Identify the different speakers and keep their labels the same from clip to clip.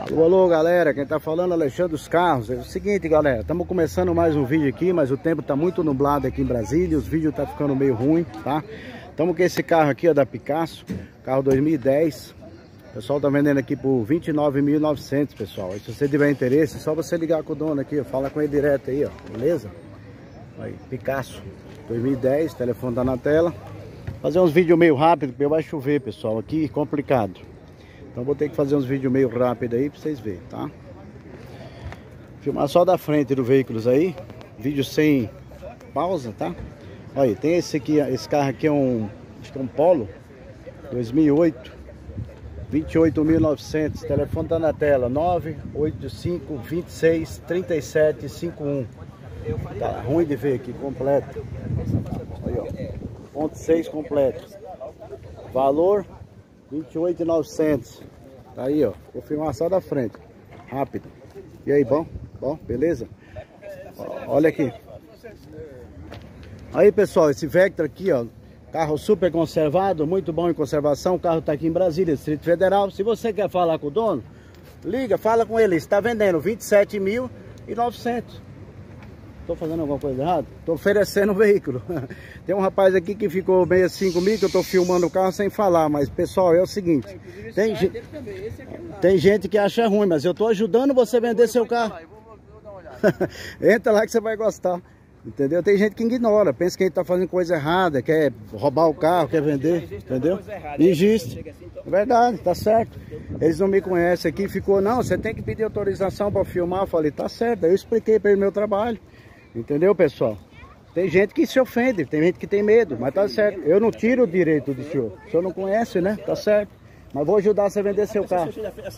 Speaker 1: Alô, alô, galera, quem tá falando é Alexandre dos Carros. É o seguinte, galera, estamos começando mais um vídeo aqui, mas o tempo tá muito nublado aqui em Brasília, os vídeos tá ficando meio ruim, tá? Estamos com esse carro aqui, ó, da Picasso, carro 2010. O pessoal tá vendendo aqui por R$29.900, pessoal. E se você tiver interesse, é só você ligar com o dono aqui, ó, fala com ele direto aí, ó, beleza? Aí, Picasso 2010, o telefone tá na tela. Fazer uns vídeos meio rápido, porque vai chover, pessoal, aqui complicado. Então vou ter que fazer uns vídeos meio rápido aí pra vocês verem, tá? Filmar só da frente do veículo aí. Vídeo sem pausa, tá? Olha, tem esse aqui, esse carro aqui é um, acho que é um Polo 2008, 28.900. O telefone tá na tela, 985 26 37 51. Tá ruim de ver aqui, completo. Aí, ó, 1.6 completo. Valor 28.900. Tá aí, ó. Vou filmar só da frente. Rápido. E aí, bom? Bom, beleza? Ó, olha aqui. Aí, pessoal, esse Vectra aqui, ó. Carro super conservado, muito bom em conservação. O carro tá aqui em Brasília, Distrito Federal. Se você quer falar com o dono, liga, fala com ele. Está vendendo 27.900. Tô fazendo alguma coisa errada? Tô oferecendo o veículo. Tem um rapaz aqui que ficou meio assim comigo, que eu tô filmando o carro sem falar. Mas, pessoal, é o seguinte. Tem gente que acha ruim, mas eu tô ajudando você a vender seu carro. Entra lá que você vai gostar. Entendeu? Tem gente que ignora, pensa que a gente tá fazendo coisa errada, quer roubar o carro, quer vender, entendeu? Existe. É verdade, tá certo. Eles não me conhecem aqui, ficou, não, você tem que pedir autorização para filmar. Eu falei, tá certo, eu expliquei para ele meu trabalho. Entendeu, pessoal? Tem gente que se ofende, tem gente que tem medo, mas tá certo. Eu não tiro o direito do senhor. O senhor não conhece, né? Tá certo. Mas vou ajudar você a vender seu carro.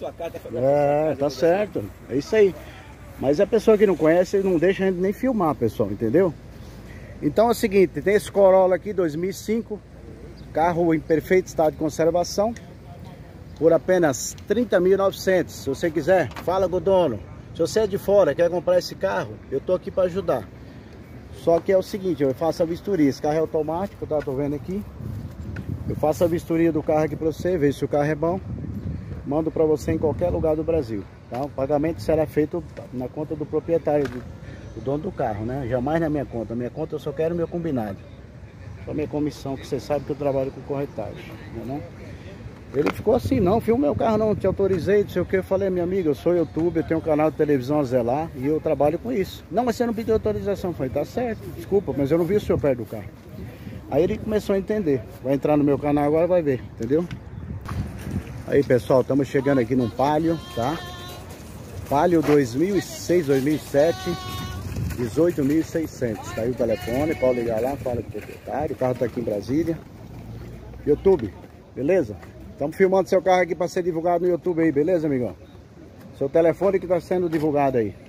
Speaker 1: É, tá certo. É isso aí. Mas a pessoa que não conhece, não deixa a gente nem filmar, pessoal, entendeu? Então é o seguinte, tem esse Corolla aqui, 2005. Carro em perfeito estado de conservação. Por apenas R$30.900. Se você quiser, fala com o dono. Se você é de fora, quer comprar esse carro, eu tô aqui para ajudar. Só que é o seguinte, eu faço a vistoria. Esse carro é automático, tá? Tô vendo aqui. Eu faço a vistoria do carro aqui para você, ver se o carro é bom. Mando para você em qualquer lugar do Brasil, tá? O pagamento será feito na conta do proprietário, do dono do carro, né? Jamais na minha conta. Na minha conta eu só quero meu combinado. Só minha comissão, que você sabe que eu trabalho com corretagem, não? Ele ficou assim, não, filma meu carro, não te autorizei, não sei o que. Eu falei, minha amiga, eu sou youtuber, eu tenho um canal de televisão a zelar e eu trabalho com isso. Não, mas você não pediu autorização. Eu falei, tá certo, desculpa, mas eu não vi o senhor perto do carro. Aí ele começou a entender. Vai entrar no meu canal agora, vai ver, entendeu? Aí, pessoal, estamos chegando aqui num Palio, tá? Palio 2006, 2007, 18.600. Tá aí o telefone, pode ligar lá, fala com o proprietário. O carro tá aqui em Brasília. YouTube, beleza? Estamos filmando seu carro aqui para ser divulgado no YouTube aí, beleza, amigão? Seu telefone que está sendo divulgado aí.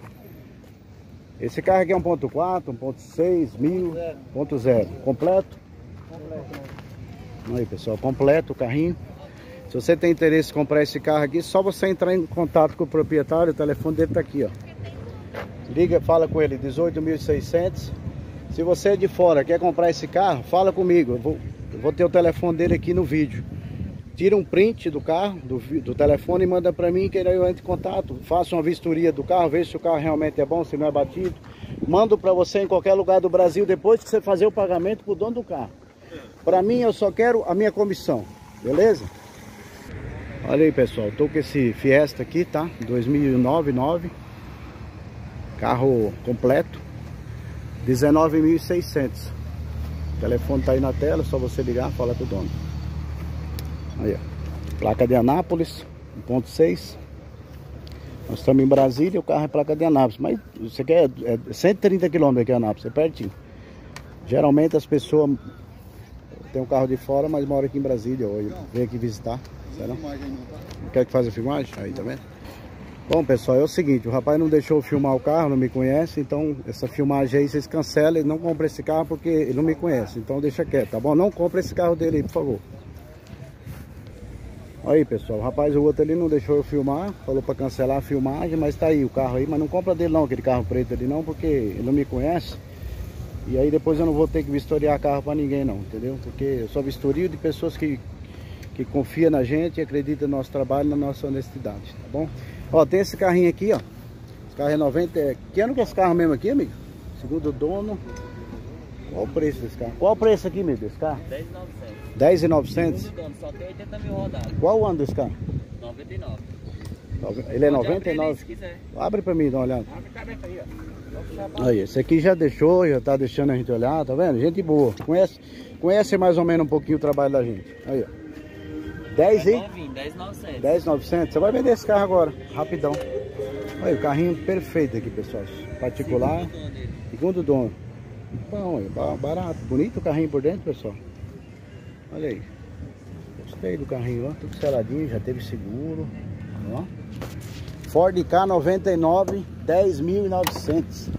Speaker 1: Esse carro aqui é 1.4, 1.6, 1000, 1.0. Completo? Completo. Aí, pessoal, completo o carrinho. Se você tem interesse em comprar esse carro aqui, só você entrar em contato com o proprietário, o telefone dele tá aqui, ó. Liga, fala com ele, 18.600. Se você é de fora, quer comprar esse carro, fala comigo. Eu vou ter o telefone dele aqui no vídeo. Tira um print do carro, do telefone e manda pra mim, que aí eu entro em contato. Faço uma vistoria do carro, vejo se o carro realmente é bom, se não é batido. Mando pra você em qualquer lugar do Brasil, depois que você fazer o pagamento pro dono do carro. Pra mim, eu só quero a minha comissão, beleza? Olha aí, pessoal, tô com esse Fiesta aqui, tá? 2009, carro completo, 19.600. O telefone tá aí na tela, só você ligar, fala com o dono. Aí, ó. Placa de Anápolis, 1.6. Nós estamos em Brasília, o carro é placa de Anápolis, mas você quer 130 km aqui em Anápolis, é pertinho. Geralmente as pessoas têm um carro de fora, mas moram aqui em Brasília hoje, vem aqui visitar. Não quer que faça a filmagem? Aí, tá vendo? Bom, pessoal, é o seguinte, o rapaz não deixou eu filmar o carro, não me conhece, então essa filmagem aí vocês cancelam e não compra esse carro porque ele não me conhece, então deixa quieto, tá bom? Não compra esse carro dele aí, por favor. Aí, pessoal, o rapaz, o outro ali não deixou eu filmar, falou pra cancelar a filmagem, mas tá aí o carro aí, mas não compra dele não, aquele carro preto ali não, porque ele não me conhece. E aí depois eu não vou ter que vistoriar carro pra ninguém não, entendeu? Porque eu só vistorio de pessoas que que confia na gente e acredita no nosso trabalho, na nossa honestidade, tá bom? Ó, tem esse carrinho aqui, ó. Esse carro é 90... Que ano que é esse carro mesmo aqui, amigo? Segundo o dono. Qual o preço desse carro? Qual o preço aqui, amigo, desse carro?
Speaker 2: 10.900.
Speaker 1: 10.900?
Speaker 2: Segundo dono, só tem 80 mil rodados.
Speaker 1: Qual o ano desse carro?
Speaker 2: 99.
Speaker 1: Ele é
Speaker 2: Pode abrir
Speaker 1: 99?
Speaker 2: se quiser.
Speaker 1: Abre pra mim, dá uma olhada.
Speaker 2: Abre a cabeça aí, ó.
Speaker 1: Aí, esse aqui já deixou, já tá deixando a gente olhar, tá vendo? Gente boa. Conhece mais ou menos um pouquinho o trabalho da gente. Aí, ó. 10 aí?
Speaker 2: 10.900.
Speaker 1: 10.900. Você vai vender esse carro agora, rapidão. Olha, o carrinho perfeito aqui, pessoal. Particular. Segundo dono. Bom, barato. Bonito o carrinho por dentro, pessoal. Olha aí. Gostei do carrinho, ó. Tudo seladinho, já teve seguro. Ó. Ford K99, 10.900.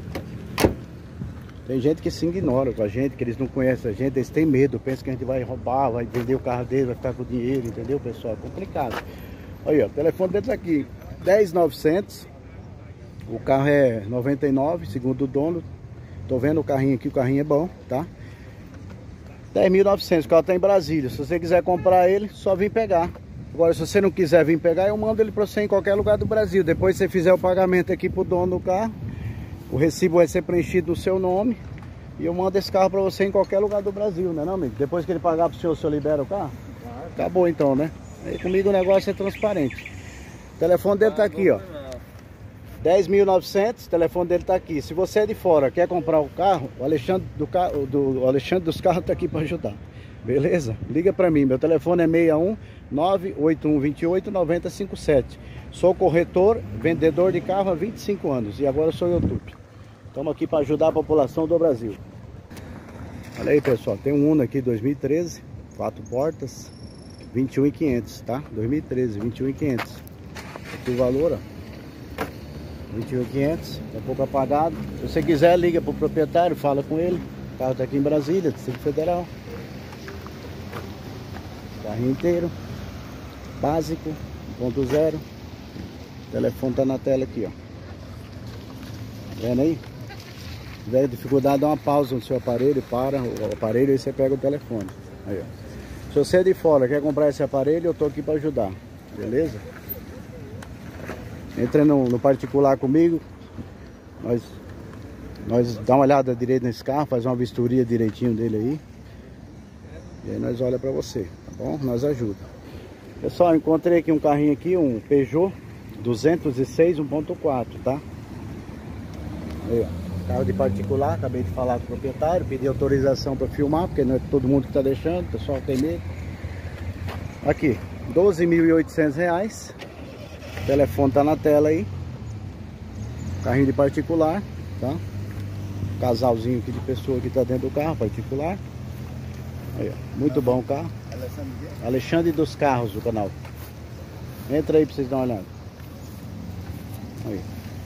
Speaker 1: Tem gente que se ignora com a gente, que eles não conhecem a gente, eles têm medo, pensam que a gente vai roubar, vai vender o carro deles, vai ficar com o dinheiro, entendeu, pessoal? É complicado. Olha, ó, o telefone deles aqui, 10.900. O carro é 99, segundo o dono. Tô vendo o carrinho aqui, o carrinho é bom, tá? 10.900, o carro tá em Brasília. Se você quiser comprar ele, só vir pegar. Agora, se você não quiser vir pegar, eu mando ele para você em qualquer lugar do Brasil. Depois você fizer o pagamento aqui pro dono do carro, o recibo vai ser preenchido no seu nome e eu mando esse carro para você em qualquer lugar do Brasil, né, não, amigo? Depois que ele pagar pro senhor libera o carro? Acabou então, né? Aí comigo o negócio é transparente. O telefone dele tá aqui, ó. 10.900, o telefone dele tá aqui. Se você é de fora, quer comprar o carro, o Alexandre dos Carros tá aqui para ajudar. Beleza? Liga para mim, meu telefone é 61 98128 9057. Sou corretor, vendedor de carro há 25 anos e agora sou YouTube. Estamos aqui para ajudar a população do Brasil. Olha aí, pessoal, tem um Uno aqui 2013, 4 portas, 21.500, tá? 2013, 21.500. Aqui o valor, ó, 21.500, tá um pouco apagado. Se você quiser, liga pro proprietário, fala com ele. O carro tá aqui em Brasília, Distrito Federal. Carrinho inteiro, básico, 1.0. O telefone tá na tela aqui, ó. Vendo aí? Se tiver dificuldade, dá uma pausa no seu aparelho, para o aparelho e você pega o telefone. Aí, ó. Se você é de fora, quer comprar esse aparelho, eu tô aqui para ajudar, beleza? Entra no particular comigo, nós dá uma olhada direito nesse carro, faz uma vistoria direitinho dele aí. E aí nós olha para você, tá bom? Nós ajuda. Pessoal, encontrei aqui um carrinho aqui, um Peugeot 206 1.4, tá? Aí, ó, carro de particular, acabei de falar com o proprietário, pedi autorização para filmar, porque não é todo mundo que tá deixando, o pessoal tem medo. Aqui, R$12.800, o telefone tá na tela aí. Carrinho de particular, tá? Casalzinho aqui de pessoa que tá dentro do carro, particular. Aí, ó, muito bom o carro. Alexandre dos Carros, do canal. Entra aí pra vocês darem uma olhada. Aí,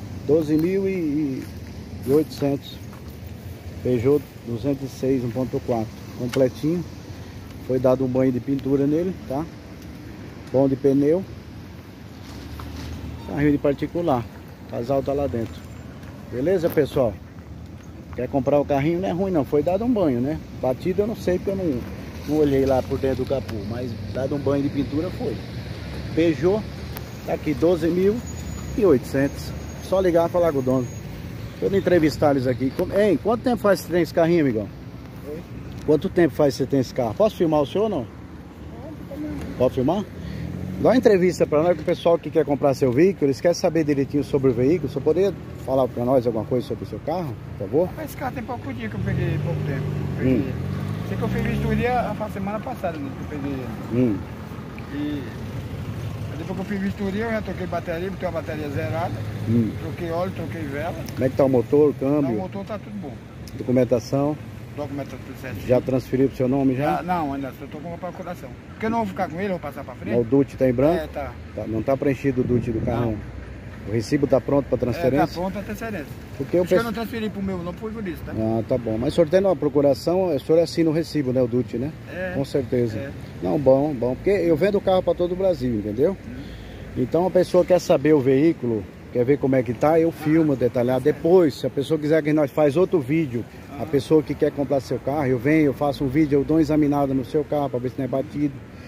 Speaker 1: 12.800. Peugeot 206 1.4, completinho. Foi dado um banho de pintura nele, tá? Bom de pneu. Carrinho de particular. Casal tá lá dentro. Beleza, pessoal? Quer comprar o carrinho? Não é ruim não, foi dado um banho, né? Batido eu não sei, porque eu não olhei lá por dentro do capô, mas dado um banho de pintura foi. Peugeot, tá aqui 12.800. Só ligar e falar com o dono. Deixa eu entrevistar eles aqui. Ei, quanto tempo faz que você tem esse carrinho, amigão? Oi? Quanto tempo faz que você tem esse carro? Posso filmar o senhor ou não? Pode filmar? Dá uma entrevista para nós, que o pessoal que quer comprar seu veículo, eles querem saber direitinho sobre o veículo. Você poderia falar para nós alguma coisa sobre o seu carro, por favor?
Speaker 3: Esse carro tem pouco dia que eu peguei, pouco tempo. Sei que eu fiz vistoria a semana passada, né, que eu peguei ele. E depois que eu fiz vistoria, eu já troquei bateria, botei a bateria zerada. Troquei óleo, troquei vela.
Speaker 1: Como é que tá o motor, câmbio?
Speaker 3: Não, o motor tá tudo bom.
Speaker 1: Documentação?
Speaker 3: Documentação tudo certo.
Speaker 1: Já transferiu pro seu nome já?
Speaker 3: Não, ainda só tô com a procuração. Porque eu não vou ficar com ele, eu vou passar pra frente.
Speaker 1: O DUT tá em branco?
Speaker 3: É, tá.
Speaker 1: Não tá preenchido o DUT do carro? Não. O recibo tá pronto para transferência?
Speaker 3: Tá pronto a transferência.
Speaker 1: Porque
Speaker 3: eu não transferi pro meu, não foi por isso, tá?
Speaker 1: Ah, tá bom. Mas o senhor tem uma procuração, o senhor assina o recibo, né? O DUT, né?
Speaker 3: É.
Speaker 1: Com certeza.
Speaker 3: É.
Speaker 1: Não, bom. Porque eu vendo o carro para todo o Brasil, entendeu? Então a pessoa quer saber o veículo, quer ver como é que tá, eu filmo detalhado. Depois, se a pessoa quiser que nós faz outro vídeo, a pessoa que quer comprar seu carro, eu venho, eu faço um vídeo, eu dou uma examinada no seu carro para ver se não é batido.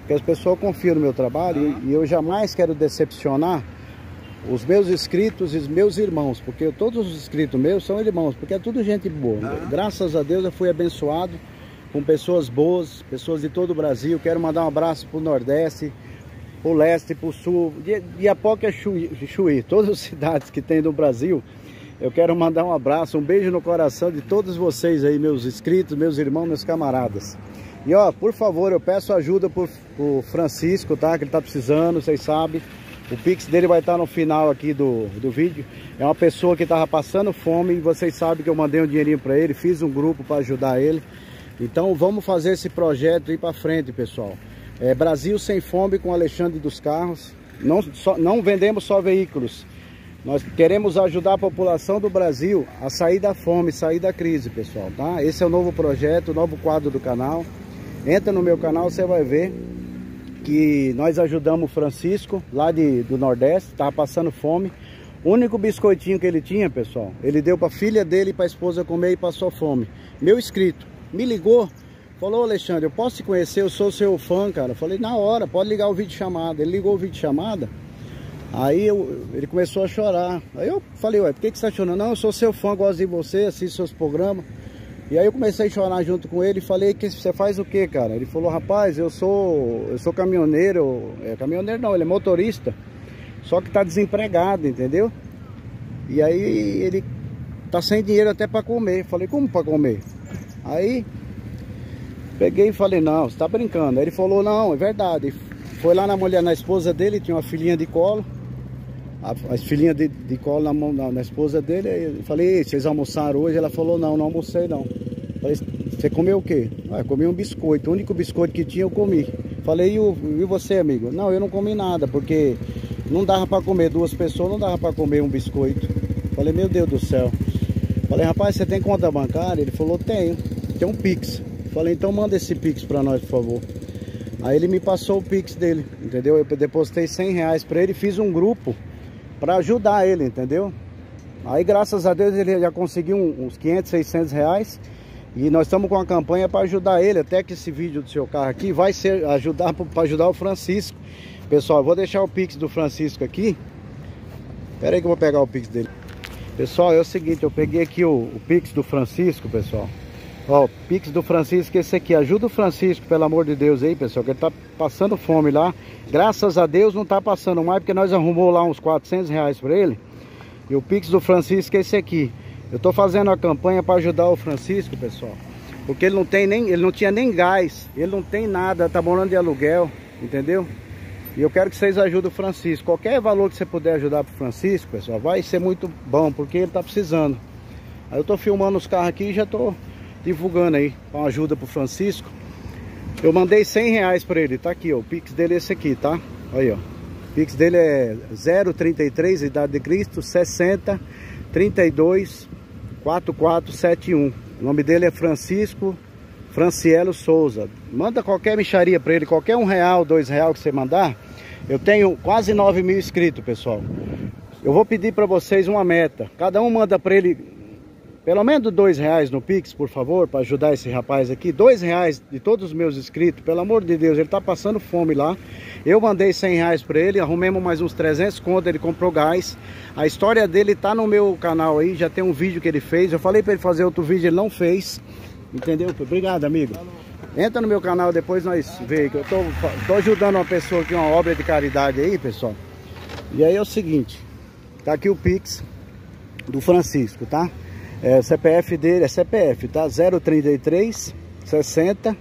Speaker 1: porque as pessoas confiam no meu trabalho e eu jamais quero decepcionar os meus inscritos e os meus irmãos, porque todos os inscritos meus são irmãos, porque é tudo gente boa. Graças a Deus eu fui abençoado com pessoas boas, pessoas de todo o Brasil. Quero mandar um abraço para o Nordeste, para o Leste, para o Sul, de Iapoca a Chuí, todas as cidades que tem no Brasil. Eu quero mandar um abraço, um beijo no coração de todos vocês aí, meus inscritos, meus irmãos, meus camaradas. E ó, por favor, eu peço ajuda pro Francisco, tá? Que ele tá precisando, vocês sabem. O Pix dele vai estar no final aqui do vídeo. É uma pessoa que tava passando fome e vocês sabem que eu mandei um dinheirinho para ele, fiz um grupo para ajudar ele. Então vamos fazer esse projeto aí para frente, pessoal. É Brasil Sem Fome com Alexandre dos Carros. Não vendemos só veículos. Nós queremos ajudar a população do Brasil a sair da fome, sair da crise, pessoal, tá? Esse é o novo projeto, o novo quadro do canal. Entra no meu canal, você vai ver que nós ajudamos o Francisco, lá do Nordeste, estava passando fome. O único biscoitinho que ele tinha, pessoal, ele deu para a filha dele e para a esposa comer e passou fome. Meu inscrito me ligou, falou: Alexandre, eu posso te conhecer? Eu sou seu fã, cara. Eu falei: na hora, pode ligar o vídeo chamada. Ele ligou o vídeo chamada. Aí ele começou a chorar. Aí eu falei: ué, por que você está chorando? Não, eu sou seu fã, gosto de você, assisto seus programas. E aí eu comecei a chorar junto com ele e falei: que você faz o que, cara? Ele falou: rapaz, eu sou caminhoneiro. Caminhoneiro não, ele é motorista, só que tá desempregado, entendeu? E aí ele tá sem dinheiro até para comer. Falei: como para comer? Aí peguei e falei: não, você tá brincando. Aí ele falou: não, é verdade. Foi lá na esposa dele, tinha uma filhinha de colo. A filhinha de colo na esposa dele. Aí eu falei: vocês almoçaram hoje? Ela falou: não, não almocei não. Falei: você comeu o quê? Ah, comi um biscoito, o único biscoito que tinha eu comi. Falei: e você, amigo? Não, eu não comi nada, porque não dava para comer, duas pessoas não dava para comer um biscoito. Falei: meu Deus do céu. Falei: rapaz, você tem conta bancária? Ele falou: tenho, tem um Pix. Falei: então manda esse Pix para nós, por favor. Aí ele me passou o Pix dele, entendeu? Eu depositei R$100 para ele e fiz um grupo para ajudar ele, entendeu? Aí graças a Deus ele já conseguiu uns 500, 600 reais. E nós estamos com uma campanha para ajudar ele. Até que esse vídeo do seu carro aqui vai ser para ajudar o Francisco. Pessoal, eu vou deixar o Pix do Francisco aqui. Espera aí que eu vou pegar o Pix dele. Pessoal, é o seguinte, eu peguei aqui o Pix do Francisco, pessoal. Ó, o Pix do Francisco é esse aqui. Ajuda o Francisco, pelo amor de Deus aí, pessoal, que ele tá passando fome lá. Graças a Deus não tá passando mais, porque nós arrumou lá uns R$400 para ele. E o Pix do Francisco é esse aqui. Eu tô fazendo a campanha para ajudar o Francisco, pessoal, porque ele não tinha nem gás, ele não tem nada, tá morando de aluguel, entendeu? E eu quero que vocês ajudem o Francisco. Qualquer valor que você puder ajudar pro Francisco, pessoal, vai ser muito bom, porque ele tá precisando. Aí eu tô filmando os carros aqui e já tô divulgando aí uma ajuda pro Francisco. Eu mandei R$100 para ele, tá aqui, ó. O Pix dele é esse aqui, tá? Aí, ó. O Pix dele é 033, idade de Cristo, 60 32 4471. O nome dele é Francisco Francielo Souza. Manda qualquer mixaria para ele, qualquer R$1, R$2 que você mandar. Eu tenho quase 9 mil inscritos, pessoal. Eu vou pedir para vocês uma meta. Cada um manda para ele pelo menos R$2 no Pix, por favor, para ajudar esse rapaz aqui. R$2 de todos os meus inscritos, pelo amor de Deus, ele tá passando fome lá. Eu mandei R$100 para ele, arrumemos mais uns 300 conto, ele comprou gás. A história dele tá no meu canal aí, já tem um vídeo que ele fez. Eu falei para ele fazer outro vídeo, ele não fez. Entendeu? Obrigado, amigo. Entra no meu canal, depois nós vemos que eu tô ajudando uma pessoa aqui, uma obra de caridade aí, pessoal. E aí é o seguinte, tá aqui o Pix do Francisco, tá? O CPF dele é CPF, tá? 033 60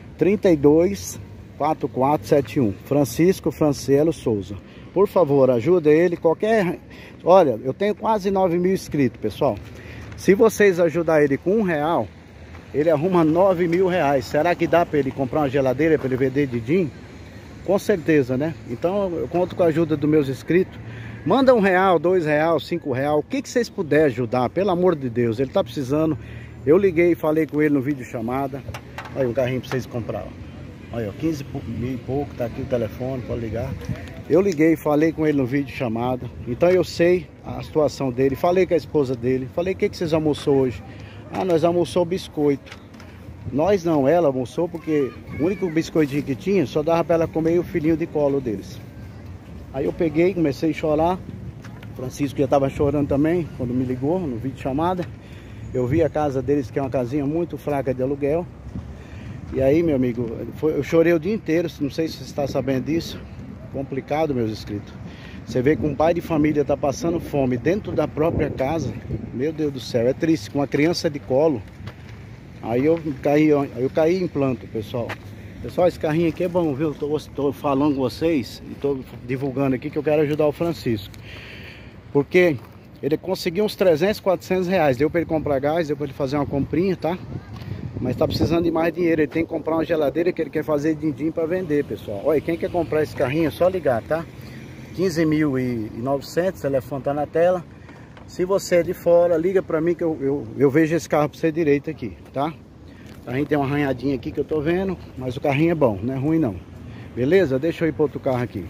Speaker 1: 32 4471. Francisco Francielo Souza. Por favor, ajuda ele. Olha, eu tenho quase 9 mil inscritos, pessoal. Se vocês ajudarem ele com R$1, ele arruma 9 mil reais. Será que dá para ele comprar uma geladeira para ele vender de din? Com certeza, né? Então eu conto com a ajuda dos meus inscritos. Manda R$1, R$2, R$5, o que vocês puderem ajudar, pelo amor de Deus, ele tá precisando. Eu liguei e falei com ele no vídeo chamada. Olha um carrinho para vocês comprar, ó. Olha, 15 mil e pouco, tá aqui o telefone, pode ligar. Eu liguei e falei com ele no vídeo chamada. Então eu sei a situação dele, falei com a esposa dele. Falei: o que vocês almoçou hoje? Ah, nós almoçou biscoito. Nós não, ela almoçou porque o único biscoitinho que tinha só dava para ela comer o filhinho de colo deles. Aí eu peguei, comecei a chorar. Francisco já estava chorando também quando me ligou no vídeo chamada. Eu vi a casa deles, que é uma casinha muito fraca de aluguel. E aí, meu amigo, eu chorei o dia inteiro. Não sei se você está sabendo disso. Complicado, meus inscritos. Você vê que um pai de família está passando fome dentro da própria casa. Meu Deus do céu, é triste, com uma criança de colo. Aí eu caí em planto, pessoal. Pessoal, esse carrinho aqui é bom, viu? Estou falando com vocês e estou divulgando aqui que eu quero ajudar o Francisco. Porque ele conseguiu uns 300, 400 reais. Deu para ele comprar gás, deu para ele fazer uma comprinha, tá? Mas tá precisando de mais dinheiro. Ele tem que comprar uma geladeira que ele quer fazer din-din para vender, pessoal. Olha, quem quer comprar esse carrinho é só ligar, tá? 15.900, o telefone tá na tela. Se você é de fora, liga para mim que eu vejo esse carro para você direito aqui, tá? O carrinho tem uma arranhadinha aqui que eu tô vendo, mas o carrinho é bom, não é ruim não. Beleza? Deixa eu ir para outro carro aqui.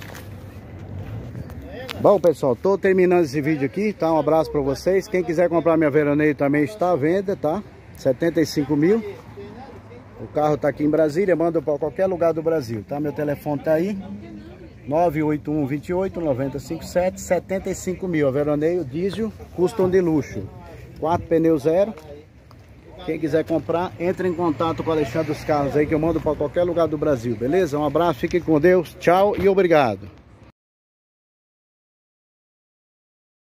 Speaker 1: Bom, pessoal, tô terminando esse vídeo aqui, tá? Um abraço para vocês. Quem quiser comprar minha Veraneio também está à venda, tá? 75 mil. O carro tá aqui em Brasília, manda para qualquer lugar do Brasil, tá? Meu telefone tá aí. 981 28 9057, 75 mil. A Veraneio diesel, custom de luxo. 4 pneus zero. Quem quiser comprar, entre em contato com o Alexandre dos Carros aí, que eu mando para qualquer lugar do Brasil, beleza? Um abraço, fiquem com Deus, tchau e obrigado.